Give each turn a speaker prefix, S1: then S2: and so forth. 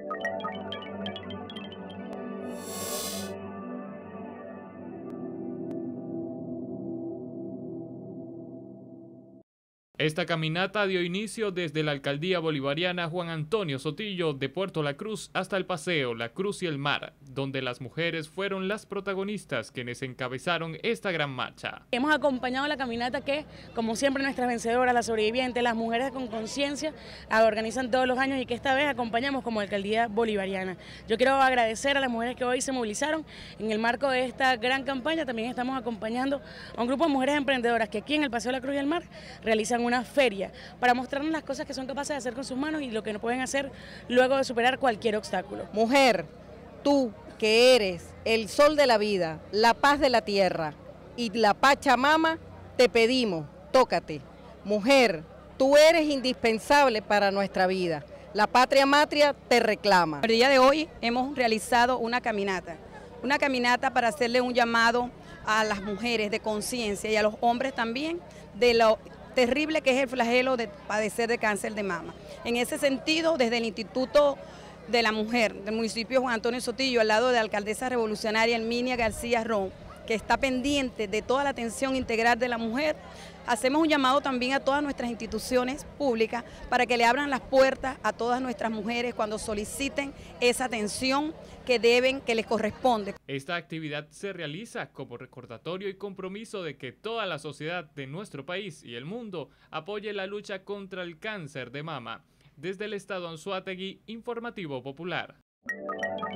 S1: Esta caminata dio inicio desde la Alcaldía Bolivariana Juan Antonio Sotillo de Puerto La Cruz hasta el Paseo La Cruz y el Mar, donde las mujeres fueron las protagonistas quienes encabezaron esta gran marcha.
S2: Hemos acompañado la caminata que, como siempre, nuestras vencedoras, las sobrevivientes, las mujeres con conciencia, organizan todos los años y que esta vez acompañamos como Alcaldía Bolivariana. Yo quiero agradecer a las mujeres que hoy se movilizaron. En el marco de esta gran campaña también estamos acompañando a un grupo de mujeres emprendedoras que aquí en el Paseo La Cruz y el Mar realizan una feria para mostrarnos las cosas que son capaces de hacer con sus manos y lo que no pueden hacer luego de superar cualquier obstáculo.
S3: Mujer, tú que eres el sol de la vida, la paz de la tierra y la Pachamama, te pedimos, tócate. Mujer, tú eres indispensable para nuestra vida. La patria matria te reclama.
S4: El día de hoy hemos realizado una caminata para hacerle un llamado a las mujeres de conciencia y a los hombres también de lo terrible que es el flagelo de padecer de cáncer de mama. En ese sentido, desde el Instituto de la Mujer del municipio Juan Antonio Sotillo, al lado de la alcaldesa revolucionaria Herminia García Ron, que está pendiente de toda la atención integral de la mujer, hacemos un llamado también a todas nuestras instituciones públicas para que le abran las puertas a todas nuestras mujeres cuando soliciten esa atención que les corresponde.
S1: Esta actividad se realiza como recordatorio y compromiso de que toda la sociedad de nuestro país y el mundo apoye la lucha contra el cáncer de mama. Desde el estado Anzoátegui, Informativo Popular.